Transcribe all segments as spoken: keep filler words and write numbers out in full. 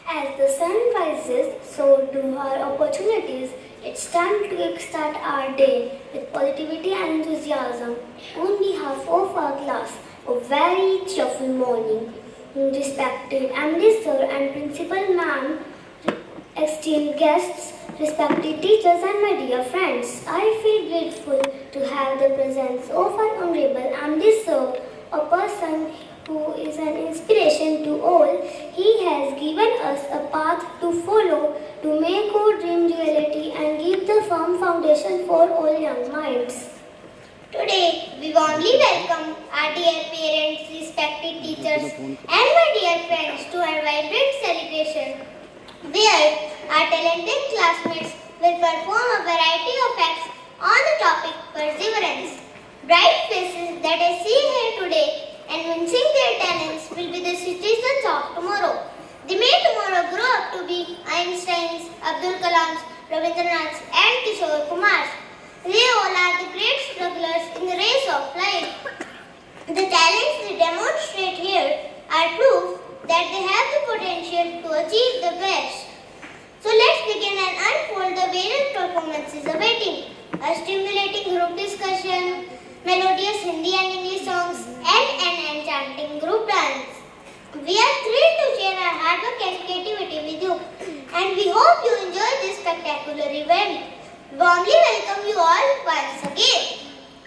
As the sun rises, so do our opportunities. It's time to kickstart our day with positivity and enthusiasm. On behalf of our class, a very cheerful morning. Respected M D Sir and Principal Ma'am, esteemed guests, respected teachers and my dear friends, I feel grateful to have the presence of our Honorable M D Sir, a person who is an inspiration to all. He has given us a path to follow to make our dream reality and give the firm foundation for all young minds. Today, we warmly welcome our dear parents, respected teachers and my dear friends to our vibrant celebration, where our talented classmates will perform a variety of acts on the topic perseverance. Bright faces that I see here today evincing their talents will be the citizens of tomorrow. They may tomorrow grow up to be Einsteins, Abdul Kalams, Rabindranaths and Kishore Kumars. They all are the great strugglers in the race of life. The talents they demonstrate here are proof that they have the potential to achieve the best. So let's begin and unfold the various performances awaiting. A stimulating group discussion, melodious Hindi and English songs, and an enchanting group dance. We are thrilled to share our hard work and creativity with you, and we hope you enjoy this spectacular event. We warmly welcome you all once again.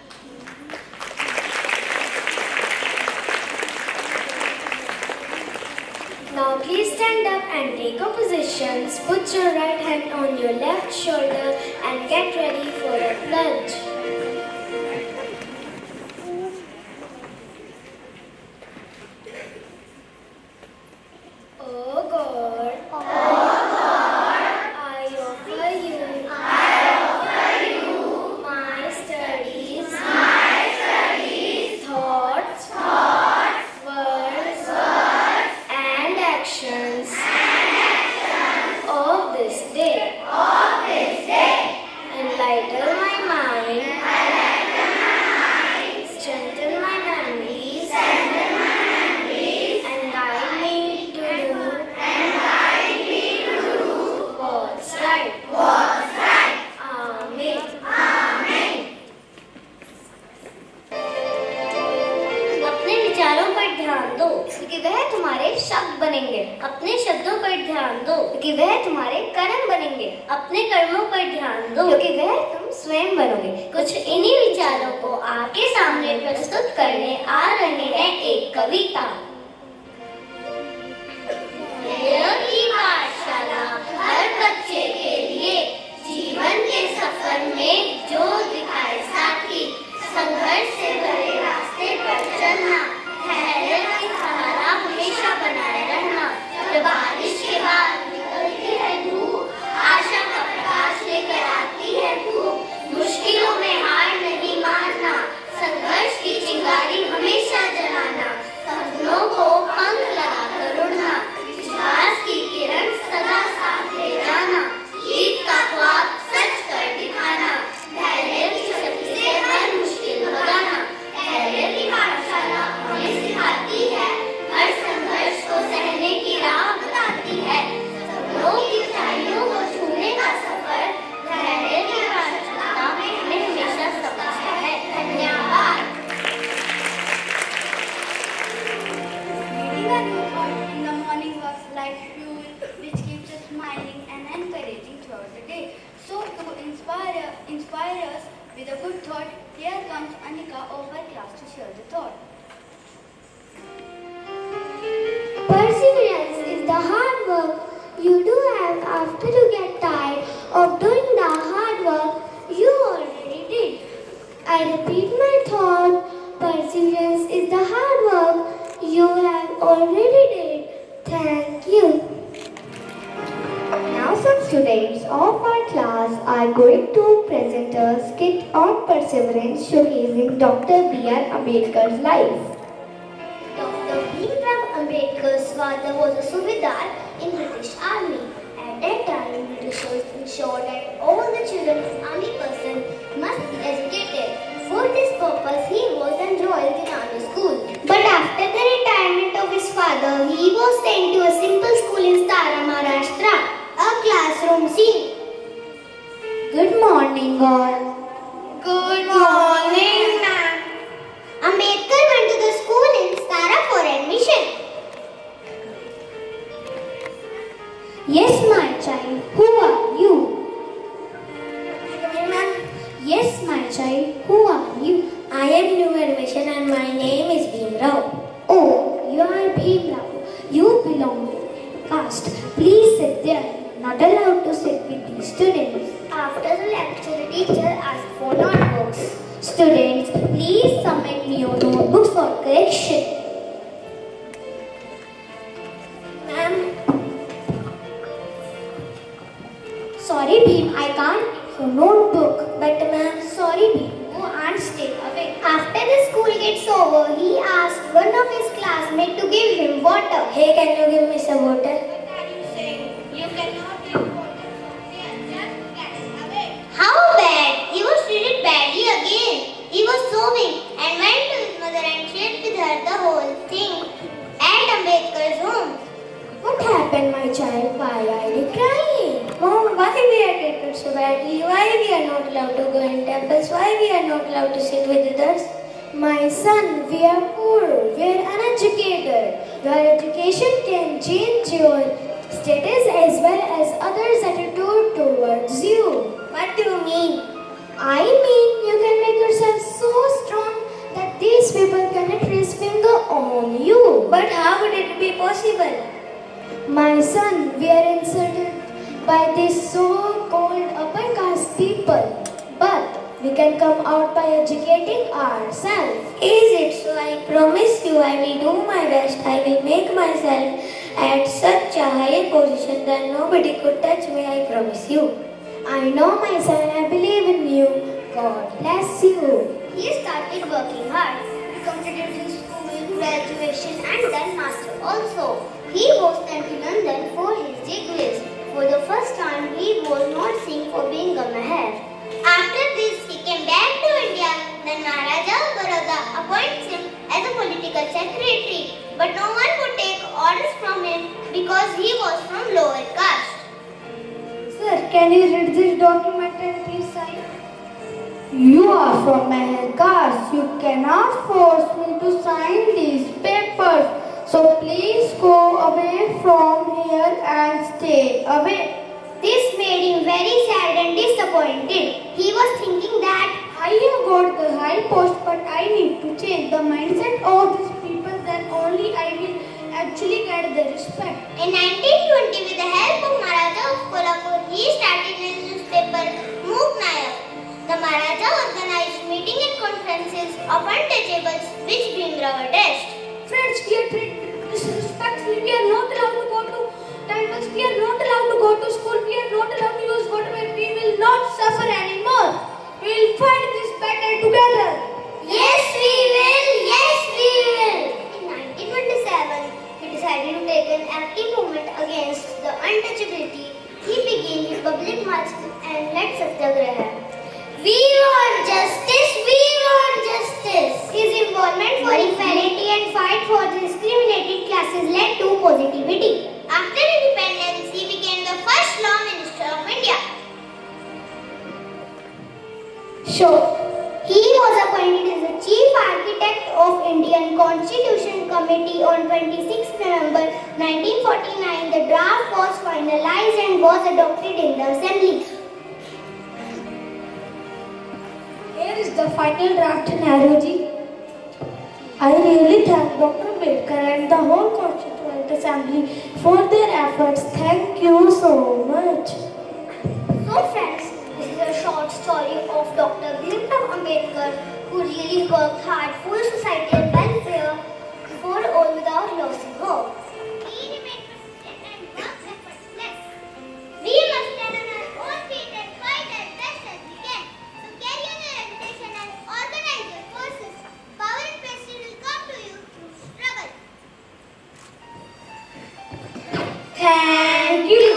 Now please stand up and take your positions. Put your right hand on your left shoulder and get ready for a plunge. Oh God, oh God, I offer you, I offer you my studies, my studies, thoughts, thoughts, words, words, and actions, and actions of this day, of this day. Enlighten my mind, enlighten my mind, strengthen my memories, strengthen my memories, and guide me to do, and guide me to do what's right, what's right. Amen. Amen. अपने विचारों पर ध्यान दो क्योंकि वह तुम्हारे शब्द बनेंगे। अपने शब्दों पर ध्यान दो क्योंकि वह तुम्हारे कर्म बनेंगे। अपने कर्मों पर ध्यान दो क्योंकि वह तुम स्वयं बनोगे। कुछ इन्हीं विचारों को आपके सामने प्रस्तुत करने आ रहे हैं एक कविता। की पाठशाला हर बच्चे के लिए जीवन के सफर में जो दिखाए साथी, संघर्ष से भरे रास्ते पर चलना, धैर्य की सहारा हमेशा बनाए रहना। जब बारिश के बाद निकलती है धूप, आशा का प्रकाश लेकर आती है धूप। मुश्किलों में हार नहीं मानना, संघर्ष की चिंगारी हमेशा जलाना। सपनों को पंख लगाकर उड़ना, विश्वास की किरण सदा साथ ले जाना। जीत का ख्वाब सच कर दिखाना, धैर्य की शक्ति से हर मुश्किल भगाना। धैर्य की पाठशाला हमें सिखाती है, हर संघर्ष को सहने की राह बताती है। सपनों की ऊंचाइयों को छूने का सफर धैर्य की पाठशाला में हमें हमेशा समझता है। धन्यवाद। Reading a new in the morning was like fuel which keeps us smiling and encouraging throughout the day. So to inspire, inspire us with a good thought, here comes Anika of our class to share the thought. Perseverance is the hard work you do have after you get tired of doing the hard work you already did. I repeat my thought. Perseverance is the hard work you have already did. Thank you. Now some students of our class are going to present a skit on perseverance showcasing Doctor B R Ambedkar's life. Doctor Bhimrao Ambedkar's father was a Subedar in British Army. At that time, Britishers ensured that all the children of army personnel must be educated. For this purpose, he was enrolled in army school. But after the retirement of his father, he was sent to a simple school in Staramar morning all. Good morning, ma'am. Ambedkar went to the school in Stara for admission. Yes, my child. Who are you? Ma'am. Yes, my child. Who are you? I am new admission and my name is Bhimrao. Oh, you are Bhimrao. You belong to caste. Please sit there. Not allowed to sit with the students. After the lecture, the teacher asked for notebooks. Students, please submit your notebooks for correction. Ma'am. Sorry, Bhim, I can't. Your notebook. But ma'am. Sorry, Bhim. Go and stay away. After the school gets over, he asked one of his classmates to give him water. Hey, can you give me some water? You cannot drink water from here. Just get away. How bad? He was treated badly again. He was sobbing and went to his mother and shared with her the whole thing at Ambedkar's home. What happened, my child? Why are you crying? Mom, why we are treated so badly? Why we are not allowed to go in temples? Why we are not allowed to sit with others? My son, we are poor. We are uneducated. Your education can change your status as well as others' attitude towards you. What do you mean? I mean, you can make yourself so strong that these people cannot raise finger on you. But how would it be possible? My son, we are insulted by these so-called upper caste people. But we can come out by educating ourselves. Is it so? I promise you I will do my best. I will make myself at such a higher position that nobody could touch me. I promise you. I know, my son, I believe in you. God bless you. He started working hard. He completed his school, graduation and then master also. He was sent to London for his degrees. For the first time, he was not seen for being a mayor. After this, he came back to India. Then Maharaja of Baroda appoints him as a political secretary. But no one would take orders from him because he was from lower caste. Sir, can you read this document and please sign? You are from Mahar caste. You cannot force me to sign these papers. So please go away from here and stay away. This made him very sad and disappointed. He was thinking that I have got the high post, but I need to change the mindset of these people. Then only I will actually get the respect. in nineteen twenty, with the help of Maharaja of Kolhapur, he started his newspaper Mook Nayak. The Maharaja organized meetings and conferences of untouchables which Bhimrao addressed. Friends, we are treated disrespectfully. We are not allowed to go to temples. We are not allowed to go to school. We are not allowed to use water. We will not suffer anymore. We will fight this battle together. Yes, we will. Yes, we will. In nineteen twenty-seven, he decided to take an active movement against the untouchability. He began his public march and led Satyagraha. We want justice. We want justice. His involvement for equality and fight for discriminated classes led to positivity. After independence, he became the first law minister of India. Sure. He was appointed as the chief architect of Indian Constitution Committee on twenty-sixth November nineteen forty-nine. The draft was finalized and was adopted in the assembly. Here is the final draft, Nehruji. I really thank Doctor Ambedkar and the whole Constituent Assembly for their efforts. Thank you so much. So friends, this is a short story of Doctor Bhimrao Ambedkar, who really worked hard for societal welfare for all without losing hope. He remained persistent and worked effortless. We must stand on our own feet and fight as best as we can. So carry on your education and organize your forces. Power and prestige will come to you through struggle. Thank you.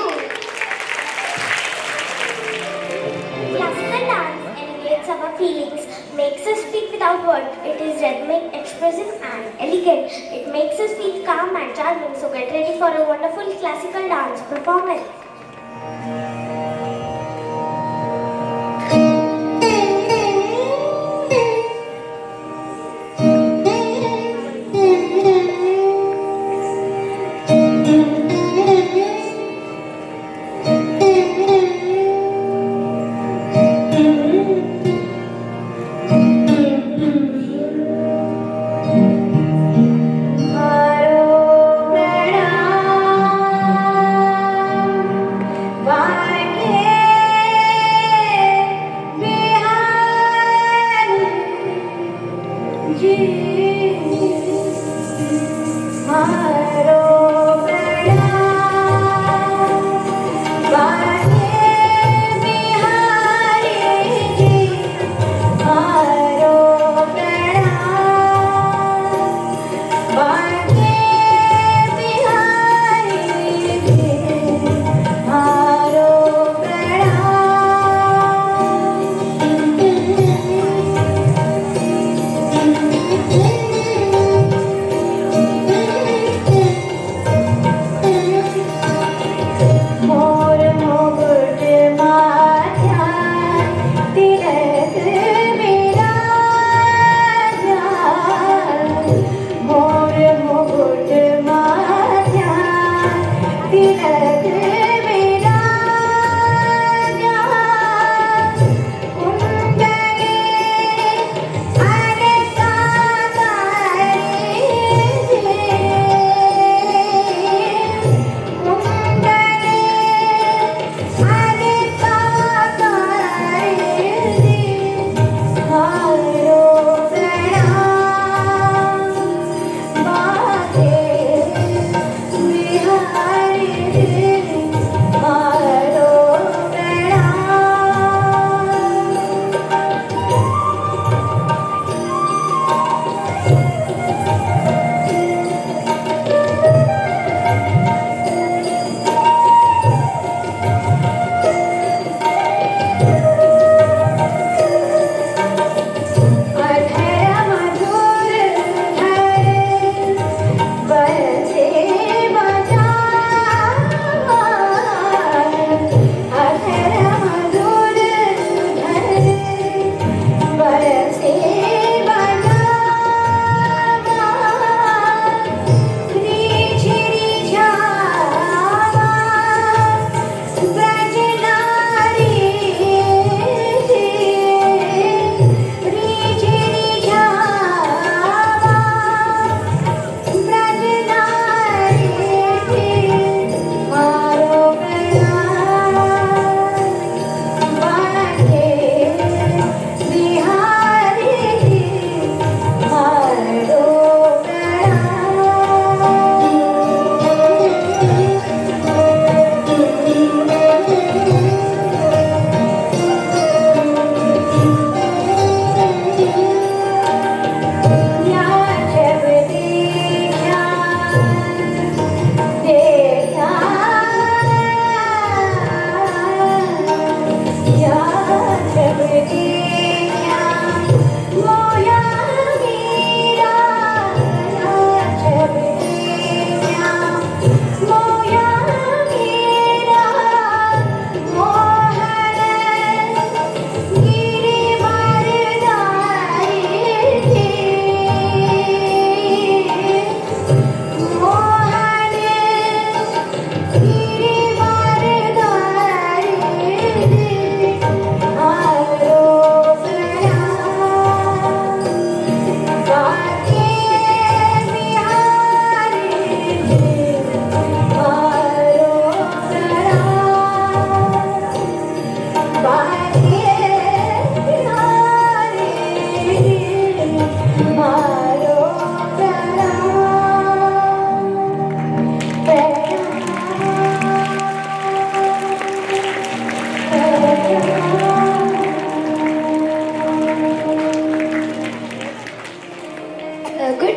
Classical dance elevates our feelings, makes us speak without words. It is rhythmic, expressive and elegant. It makes us feel calm and charming. So get ready for a wonderful classical dance performance.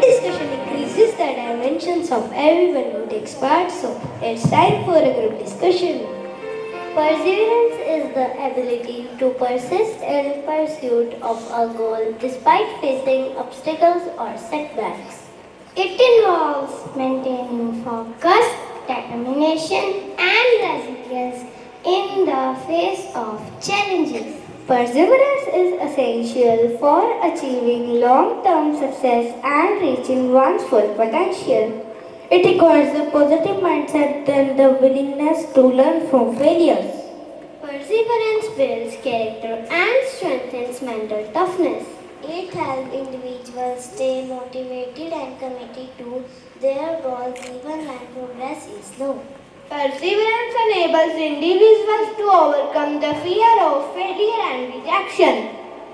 discussion increases the dimensions of everyone who takes part, so it's time for a group discussion. Perseverance is the ability to persist in pursuit of a goal despite facing obstacles or setbacks. It involves maintaining focus, determination, and resilience in the face of challenges. Perseverance is essential for achieving long-term success and reaching one's full potential. It requires a positive mindset and the willingness to learn from failures. Perseverance builds character and strengthens mental toughness. It helps individuals stay motivated and committed to their goals even when progress is slow. Perseverance enables individuals to overcome the fear of failure and rejection.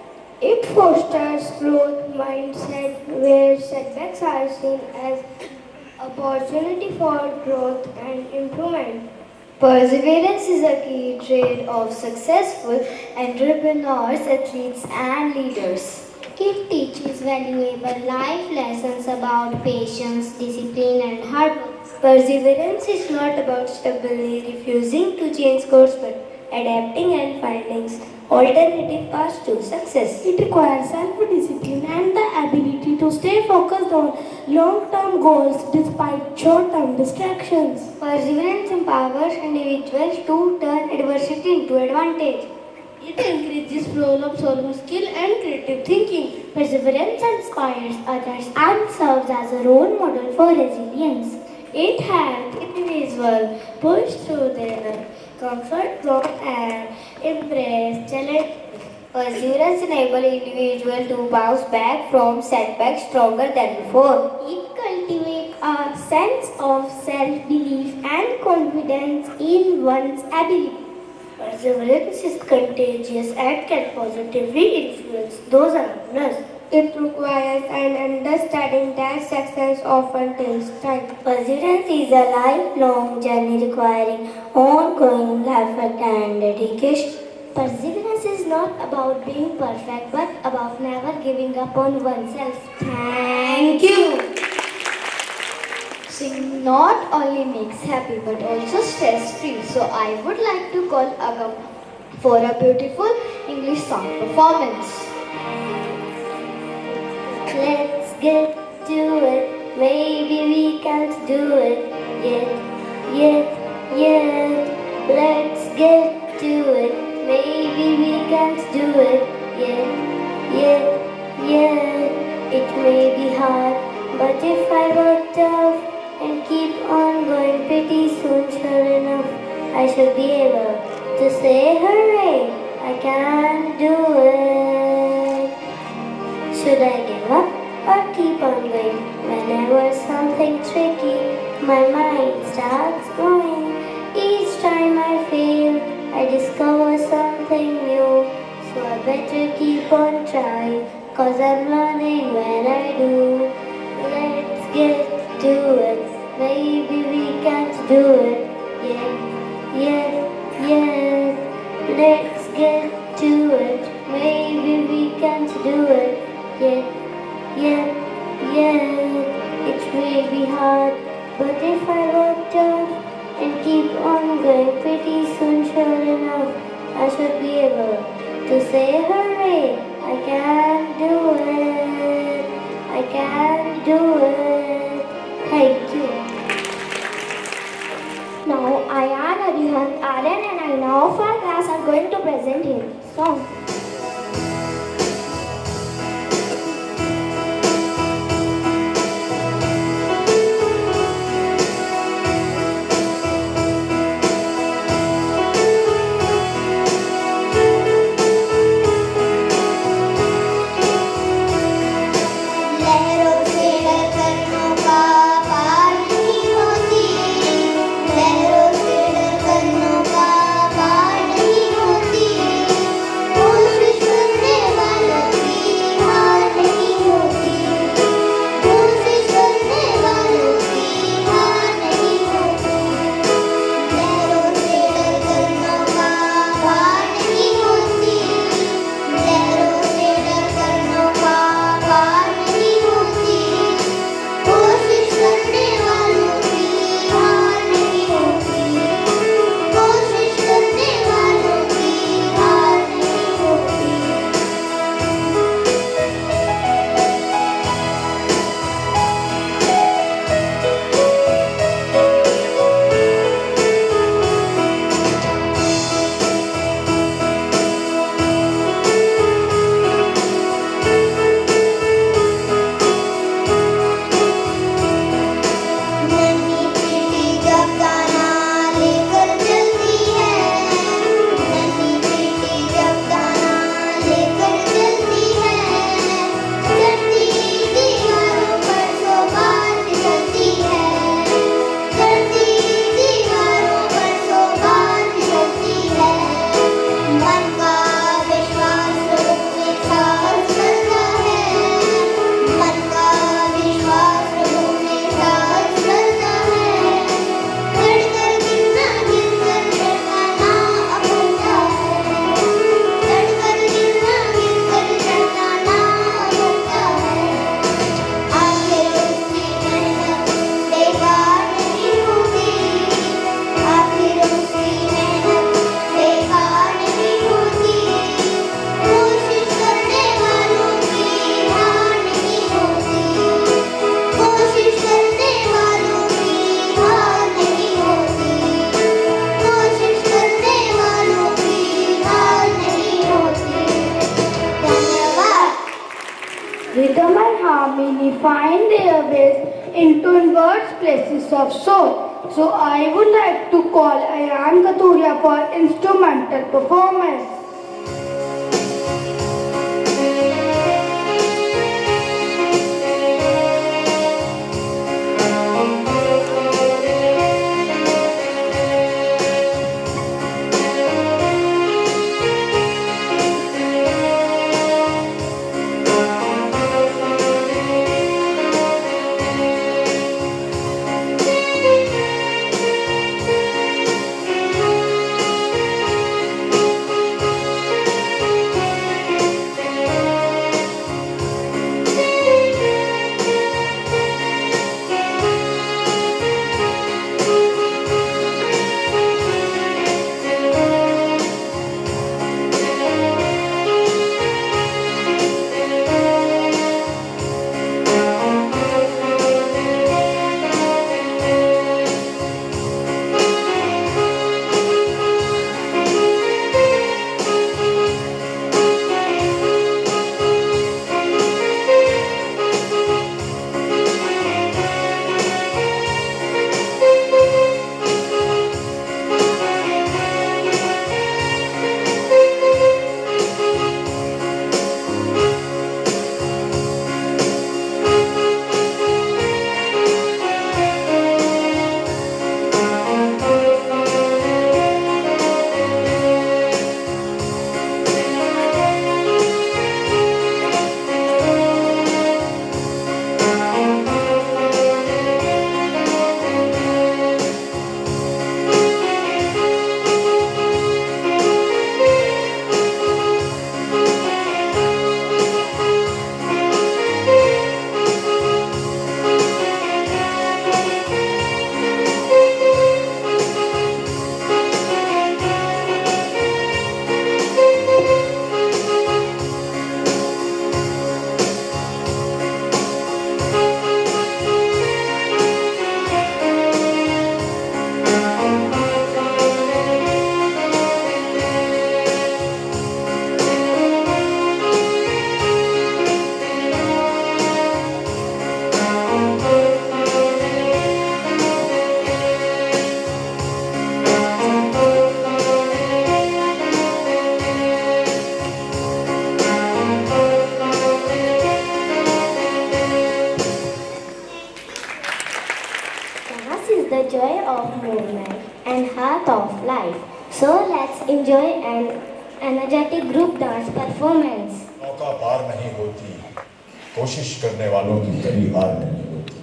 It fosters growth mindset where setbacks are seen as opportunity for growth and improvement. Perseverance is a key trait of successful entrepreneurs, athletes, and leaders. It teaches valuable life lessons about patience, discipline, and hard work. Perseverance is not about stubbornly refusing to change course but adapting and finding alternative paths to success. It requires self-discipline and the ability to stay focused on long-term goals despite short-term distractions. Perseverance empowers individuals to turn adversity into advantage. It encourages problem-solving skill and creative thinking. Perseverance inspires others and serves as a role model for resilience. It helps individuals push through their comfort zone and embrace challenge. Perseverance enables individuals to bounce back from setbacks stronger than before. It cultivates a sense of self-belief and confidence in one's ability. Perseverance is contagious and can positively influence those around us. It requires an understanding that success often takes time. Perseverance is a lifelong journey requiring ongoing effort and dedication. Perseverance is not about being perfect but about never giving up on oneself. Thank you. Singing not only makes happy but also stress free. So I would like to call Agam for a beautiful English song performance. Let's get to it, maybe we can't do it yet, yet, yet. Let's get to it, maybe we can't do it yet, yet, yet. It may be hard, but if I work tough and keep on going, pretty soon, sure enough, I should be able to say hooray, I can do it. Should I give up or keep on going? Whenever something tricky, my mind starts going. Each time I fail, I discover something new. So I better keep on trying, cause I'm learning when I do. Let's get to it, maybe we can't do it yet, yet, yet. Let's get to it, maybe we can't do it yet, yet, yet. It may be hard, but if I work tough and keep on going, pretty soon, sure enough, I should be able to say hooray, I can do it, I can do it. Thank you. Now I am Arihant Aryan and I now of our class are going to present his song. Oh ways into inwards places of soul. So I would like to call Ayan Kathuria for instrumental performance. The joy of movement and heart of life. So let's enjoy an energetic group dance performance. मौका पार नहीं होती, कोशिश करने वालों की कभी हार नहीं होती।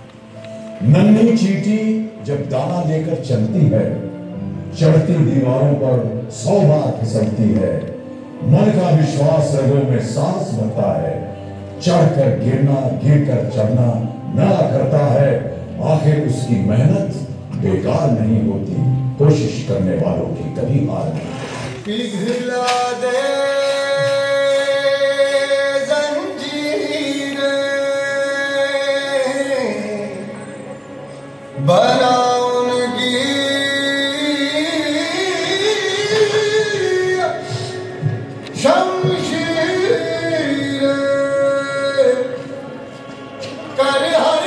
नन्ही चींटी जब दाना लेकर चलती है, चढ़ती दीवारों पर सौ बार फिसलती है। मन का विश्वास रगों में सांस भरता है, चढ़कर गिरना गिरकर चढ़ना ना करता है। आखिर उसकी मेहनत बेकार नहीं होती, कोशिश करने वालों की कभी हार नहीं। पिघला दे जंजीरें, बना उनकी शमशीरें, कर हर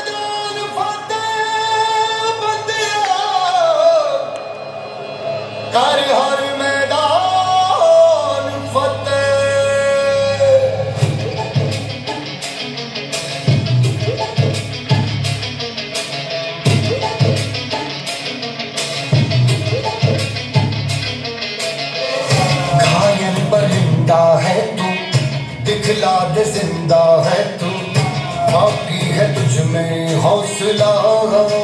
कर हर मैदान फतेह। घायल परिंदा है तू, दिखला दे जिंदा है तू, बाकी है तुझ में हौसला।